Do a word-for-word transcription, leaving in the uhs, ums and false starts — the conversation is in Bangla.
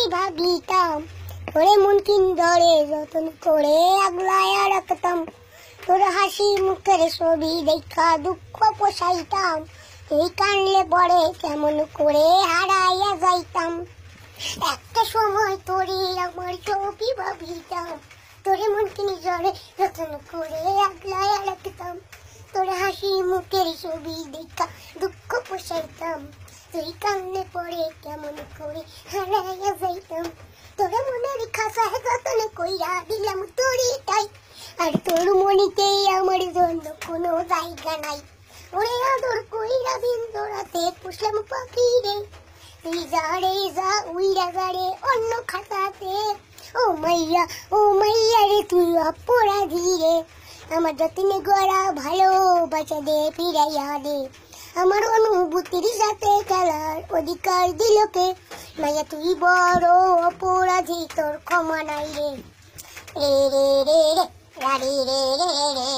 ভাবিতাম, তোরে মন কিন্দরে যতন করে আগলায়া রাখতাম। তোর হাসি মুখের ছবি দেখা দুঃখ পোষাইতাম, তুই কানলে পরে কেমন করে হারাইয়া যাইতাম। একটা সময় তোরে আমার ছবি ভাবিতাম, তোরে মন কিন্দরে যতন করে আগলায়া রাখতাম। তোর হাসি মুখের ছবি দেখা দুঃখ পোষাইতাম, তুই কানলে পরে কেমন করে হারাইয়া যাইতাম। তোরে মনের খাসায় যতন কইরা দিলাম তোরই তাই, আর তোর মনিতে আমার জন্য কোনো জায়গা নাই। ওরে আদর কইরা দিন তোরাতে পুষলাম পাখি রে, তুই যা রে যা উইরা যা রে অন্য খাতাতে। ও মাইয়া ও মাইয়া রে তুই অপরাধী রে, আমার যতনে গড়া ভালোবাসা দে ফিরাইয়া দে। আমার অনুভূতির সাথে খেলার অধিকার দিলকে, মাইয়া তুই বড় অপরাধী, তোর ক্ষমা নাই রে। রে রে রে রে রে রে রে রে।